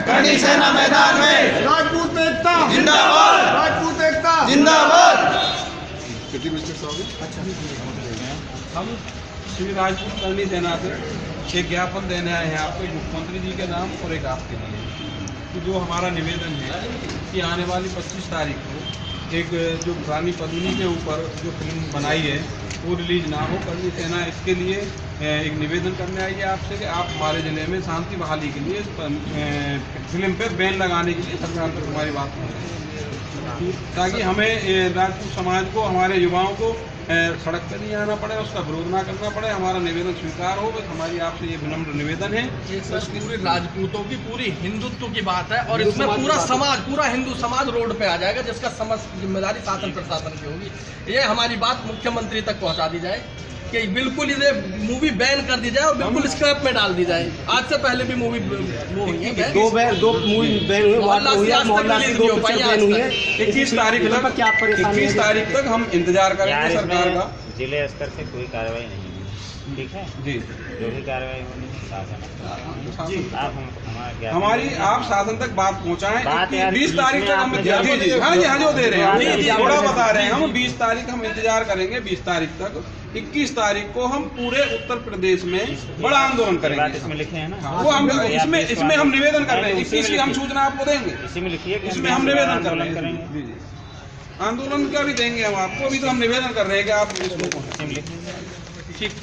करनी सेना मैदान में, राजपूत एकता जिंदाबाद, राजपूत एकता जिंदाबाद। हम श्री राजपूत करनी सेना से एक ज्ञापन देने आए हैं आपको, मुख्यमंत्री जी के नाम और एक आपके लिए, कि जो हमारा निवेदन है कि आने वाली 25 तारीख को एक जो रानी पद्मिनी के ऊपर जो फिल्म बनाई है वो रिलीज ना हो करनी सेना इसके लिए एक निवेदन करने आई है आपसे कि आप हमारे ज़िले में शांति बहाली के लिए फिल्म पे बैन लगाने के लिए सरकार तक हमारी बात पहुँचे, ताकि हमें राजपूत समाज को, हमारे युवाओं को सड़क पर नहीं आना पड़े, उसका विरोध ना करना पड़े, हमारा निवेदन स्वीकार हो। बस हमारी आपसे ये विनम्र निवेदन है। ये सर पूरी राजपूतों की पूरी हिंदुत्व की बात है और इसमें पूरा समाज, पूरा हिंदू समाज रोड पे आ जाएगा, जिसका समस्त जिम्मेदारी शासन प्रशासन की होगी। ये हमारी बात मुख्यमंत्री तक पहुंचा दी जाए कि बिल्कुल इसे मूवी बैन कर दी जाए और बिल्कुल स्क्रैप में डाल दी जाए। आज से पहले भी मूवी वो हुई है, दो मूवी बैन हुई, मोहल्ला से 2 पिक्चर बैन हुई है। 21 तारीख तक हम इंतजार करेंगे सरकार का। जिले स्तर से कोई कार्रवाई नहीं हुई, ठीक है जी, जो भी कार्रवाई होनी हमारी आप शासन तक बात पहुंचाएं। 20 तारीख तक हम हाँ जो दे रहे हैं, थोड़ा बता रहे हैं हम। 20 तारीख हम इंतजार करेंगे, 20 तारीख तक। 21 तारीख को हम पूरे उत्तर प्रदेश में बड़ा आंदोलन करेंगे। इसमें लिखे हैं ना, वो हम इसमें हम निवेदन कर रहे हैं। 21 की हम सूचना आपको देंगे, इसी में लिखिए कि इसमें हम निवेदन कर रहे करेंगे। हैं। आंदोलन का भी देंगे हम आपको, अभी तो हम निवेदन कर रहे हैं कि आप इसको ठीक।